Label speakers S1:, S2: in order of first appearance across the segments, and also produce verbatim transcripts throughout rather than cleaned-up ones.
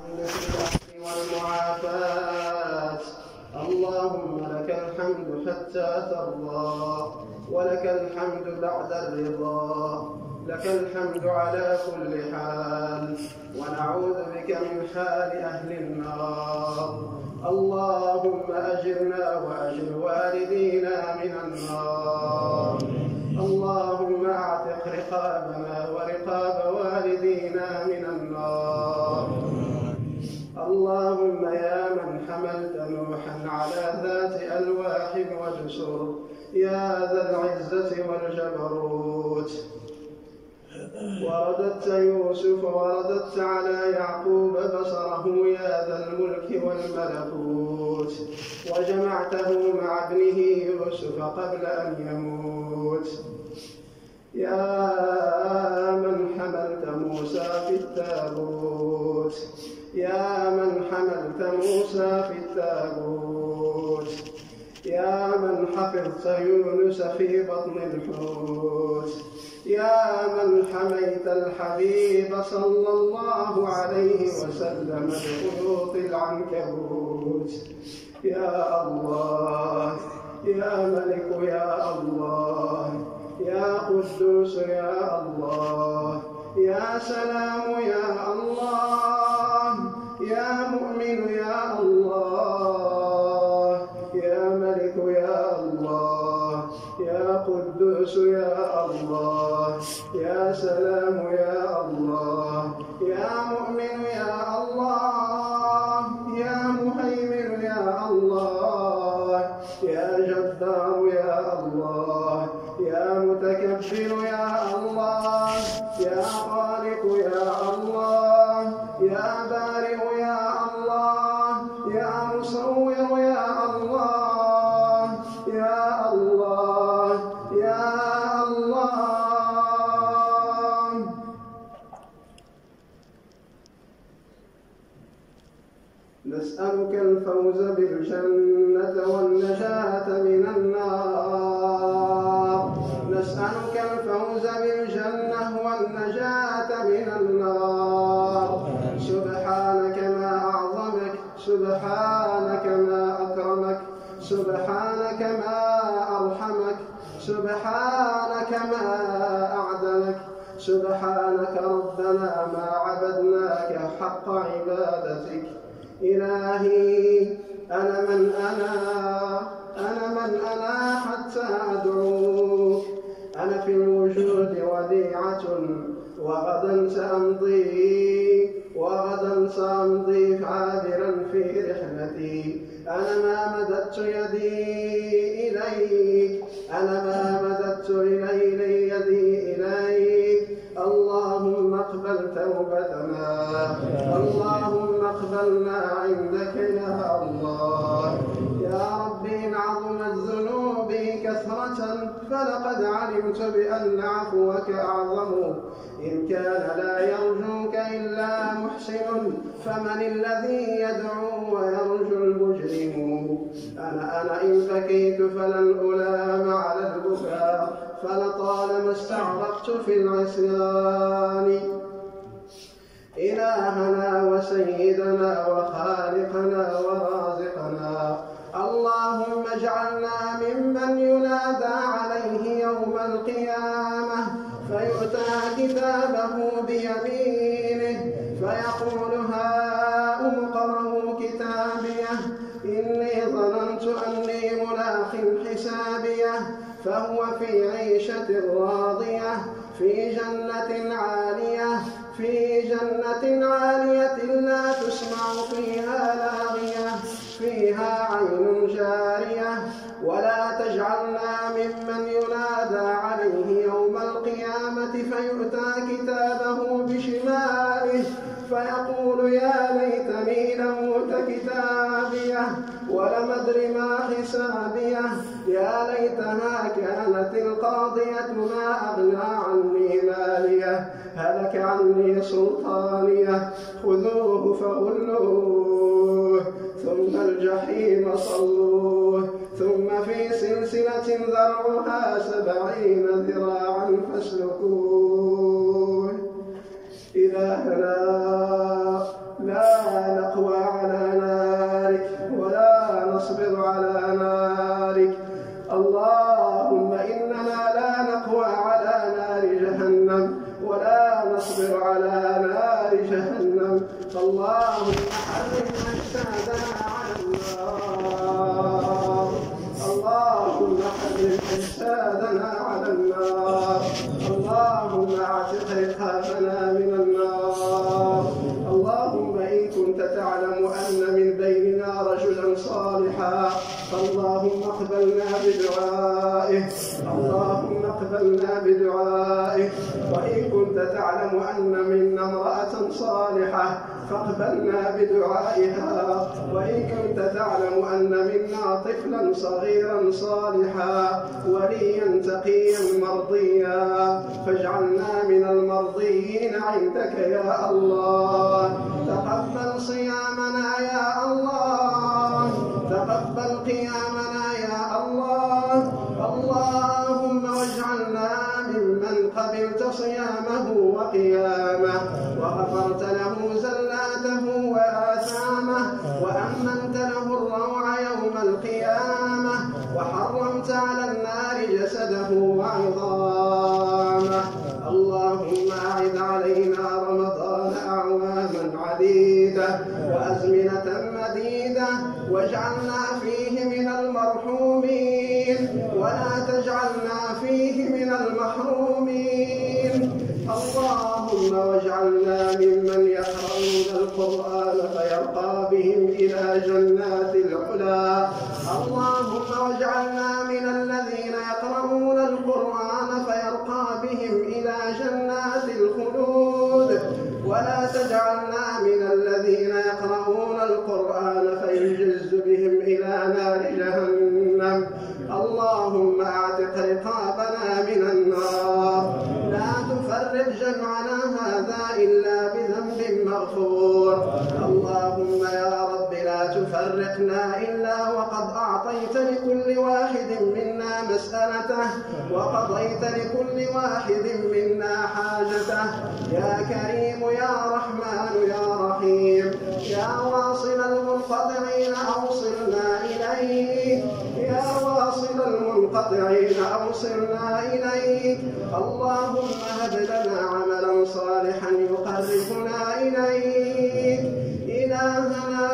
S1: والمعافاة. اللهم لك الحمد حتى ترضى، ولك الحمد بعد الرضا، لك الحمد على كل حال، ونعوذ بك من حال أهل النار. اللهم أجرنا وأجر والدينا من النار. اللهم أعتق رقابنا ورقاب والدينا من النار. اللهم يا من حملت نوحا على ذات ألواح وجسر، يا ذا العزة والجبروت، ورددت يوسف ورددت على يعقوب بصره، يا ذا الملك والملكوت، وجمعته مع ابنه يوسف قبل أن يموت. يا من حملت موسى في التابوت، يا من حملت موسى في التابوت، يا من حفظت يونس في بطن الحوت، يا من حميت الحبيب صلى الله عليه وسلم بخيوط العنكبوت. يا الله، يا ملك، يا الله، يا قدوس، يا الله، يا سلام، يا الله، يا مؤمن، يا الله، يا ملك، يا الله، يا قدوس، يا الله، يا سلام، يا الله، يا مؤمن، يا الله، يا مهيمن، يا الله، يا جبار، يا الله، يا متكبر، يا الله، يا خالق، يا الله، يا بارئ، يا الله، يا مصور، يا الله، يا الله، يا الله. نسألك الفوز بالجنة والنجاة من النار، نسألك الفوز بالجنة والنجاة من النار. سبحانك ما أعظمك، سبحانك ما أكرمك، سبحانك ما أرحمك، سبحانك ما أعدلك، سبحانك ربنا ما عبدناك حق عبادتك. إلهي أنا من أنا، أنا من أنا حتى أدعوك. أنا في الوجود وديعة، وغدا سأمضي، وغدا سأمضي عابرا في رحلتي. أنا ما مددت يدي إليك، أنا ما مددت إلي يدي إليك. اللهم اقبل توبتنا، اللهم اقبلنا عندك يا الله. يا ربي إن عظمت ذنوبي كثرة فلقد علمت بأن عفوك أعظم. إن كان لا يرجوك إلا محسن، فمن الذي يدعو ويرجو المجرم؟ أنا أنا إن بكيت فلن ألام على البكاء، فلطالما استغرقت في العصيان. إلهنا وسيدنا وخالقنا ورازقنا، اللهم اجعلنا ممن ينادى عليه يوم القيامة، فيؤتى كتابه بيمينه فيقول هاؤم اقرءوا كتابيه، إني ظننت أني ملاق حسابيه. فهو في عيشة راضية، في جنة عالية، في جنة عالية لا تسمع فيها لاغية، فيها عين جارية. ولا تجعلنا ممن ينادى عليه يوم القيامة فيؤتى كتابه بشماله فيقول يا ليتني لم أوت كتابيه ولم أدر ما حسابيه، يا ليتها كانت القاضية ما أغنى عني ماليه، هلك عني سلطانيه. خذوه فغلوه ثم الجحيم صلوه، ثم في سلسلة ذرعها سبعين ذراعا فاسلكوه. إلهنا لا نصبر على نارك. اللهم إننا لا نقوى على نار جهنم ولا نصبر على نار جهنم، فاللهم حرم أجسادنا على النار. اللهم حرم أجسادنا على النار. اللهم اعتق رقابنا من النار. اللهم إن كنت تعلم أن من بيننا رجلا صالحا فاللهم اقبلنا بدعائه. اللهم اقبلنا بدعائه. وإن كنت تعلم أن منا امرأة صالحة فاقبلنا بدعائها. وإن كنت تعلم أن منا طفلا صغيرا صالحا وليا تقيا مرضيا فاجعلنا من المرضيين عندك يا الله. تقبل صيامنا يا الله. تقبل قيامنا يا الله. اللهم واجعلنا ممن قبلت صيامه وقيامه وغفرت له زلاته وآثامه وأمنت له الروع يوم القيامة وحرمت على النار جسده وعظامه. اللهم أعد علينا رمضان أعواما عديدة وأزمنة مديدة واجعلنا فيه من المرحومين ولا تجعلنا فيه من المحرومين. اللهم واجعلنا ممن يقرؤون القرآن فيرقى بهم إلى جنات العلا. اللهم واجعلنا من الذين يقرؤون القرآن فيرقى بهم إلى جنات الخلود ولا تجعلنا من الذين يقرؤون القرآن فيجز بهم إلى نار جهنم. اللهم اعتق رقابنا من النار. لا تفرق جمعنا هذا إلا بذنب مغفور. اللهم يا رب لا تفرقنا إلا وقد أعطيت لكل واحد منا مسألته وقضيت لكل واحد منا حاجته. يا كريم يا رحمن يا رحيم يا واصل المنقطعين أوصلنا إليك. يا واصل المنقطعين أوصلنا إليك. اللهم هب لنا عملا صالحا يقربنا إليك. إلهنا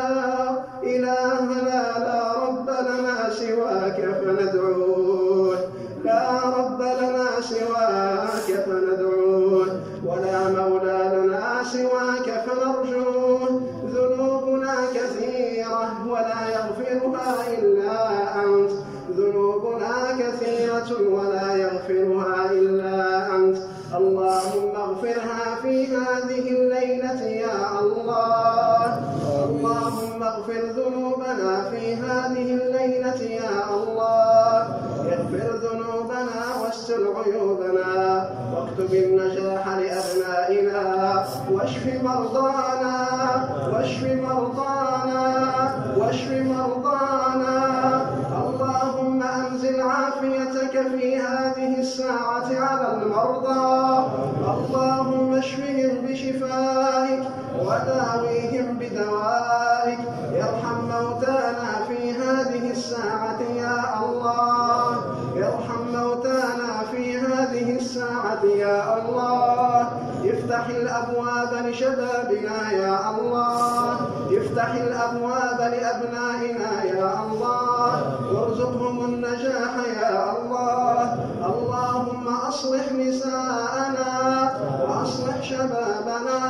S1: إلهنا لا رب لنا سواك فندعوه. لا رب لنا سواك فندعوه ولا مولى لنا سواك فنرجوه. ذنوبنا كثيرة ولا يغفرها إلا أنت. ذنوبنا كثيرة ولا يغفرها إلا أنت. اللهم اغفرها في هذه الليلة يا الله. اللهم اغفر ذنوبنا في هذه الليلة يا الله. اغفر ذنوبنا واستر عيوبنا واكتب النجاح لأبنائنا واشف مرضانا واشف مرضانا واشف مرضانا. اللهم أنزل عافيتك في هذه الساعة على المرضى. اللهم اشفهم بشفائك وداويهم بدوائك. يرحم موتانا في هذه الساعة يا الله. يرحم موتانا في هذه الساعة يا الله. افتح الأبواب لشبابنا يا الله. افتح الأبواب لأبنائنا يا الله. وارزقهم النجاح يا الله. اللهم أصلح نساءنا وأصلح شبابنا.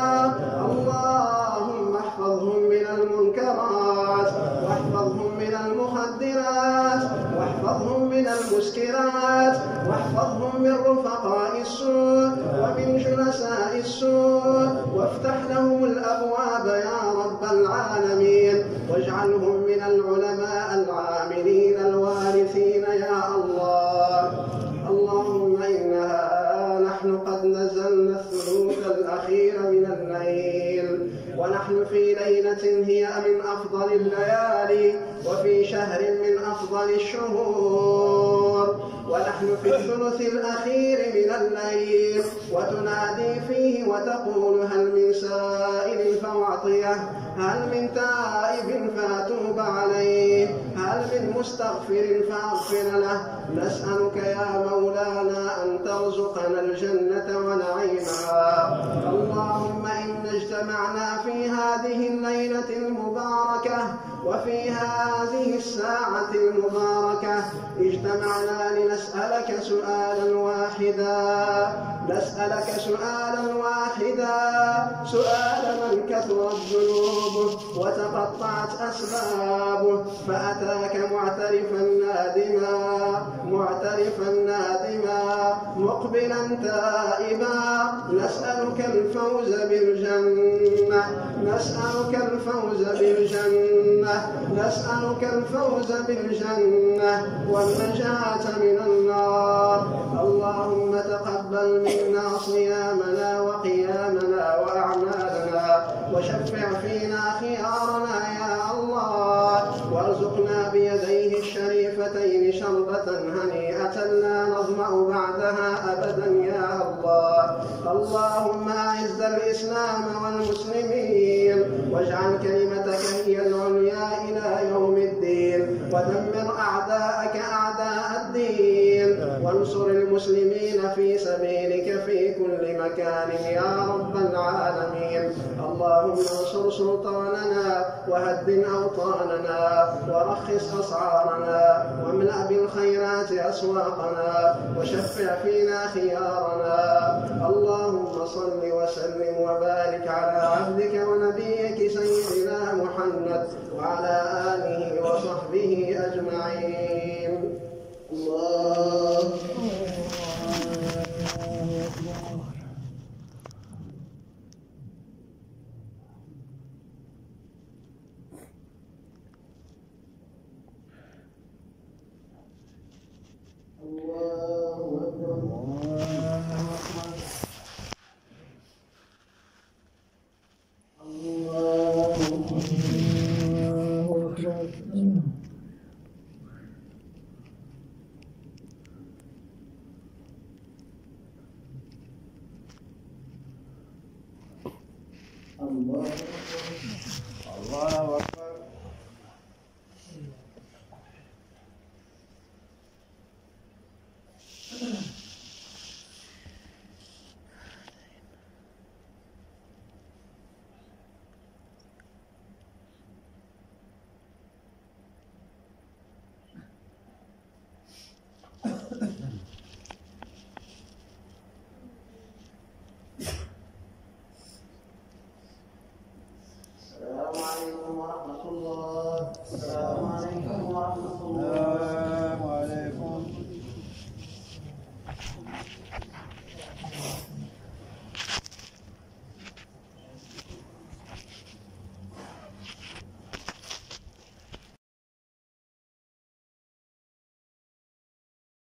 S1: اللهم احفظهم من المنكرات واحفظهم من المخدرات واحفظهم من المسكرات واحفظهم من رفقاء السوء ومن جلساء السوء وافتح لهم الأبواب يا رب العالمين واجعلهم من العلماء العاملين الوارثين يا الله. اللهم إنها نحن قد نزلنا الثلث الأخير من الليل ونحن في ليلة هي من أفضل الليالي وفي شهر من أفضل الشهور ونحن في الثلث الأخير من الليل وتنادي فيه وتقول هل من سائل فأعطيه هل من تائب فأتوب عليه هل من مستغفر فاغفر له. نسألك يا مولانا أن ترزقنا الجنة ونعيمها. اللهم إنا اجتمعنا في هذه الليلة المباركة وفي هذه الساعة المباركة، اجتمعنا لنسألك سؤالا واحدا، نسألك سؤالا واحدا، سؤال من كثرت ذنوبه وتقطعت أسبابه فأتاك معترفا نادما، معترفا نادما مقبلا تائبا. نسألك الفوز بالجنة، نسألك الفوز بالجنة، نسألك الفوز بالجنة والنجاة من النار. اللهم تقبل منا صيامنا وقيامنا وأعمالنا، وشفع فينا خيارنا يا الله، وارزقنا بيديه الشريفتين شربة هنيئة لا نظمأ بعدها أبدا يا الله. اللهم أعز الإسلام والمسلمين، واجعل كلمتك هي العليا إلى يوم الدين، ودمر أعداءك أعداء الدين، وانصر المسلمين في سبيلك في كل مكان يا رب العالمين. اللهم انصر سلطاننا وهدم أوطاننا ورخص أسعارنا واملأ بالخيرات أسواقنا وشفع فينا خيارنا. اللهم صل وسلم وبارك على عبدك ونبيك سيدنا محمد وعلى آله وصحبه أجمعين. الله الله أكبر. السلام عليكم ورحمة الله. السلام عليكم ورحمة الله.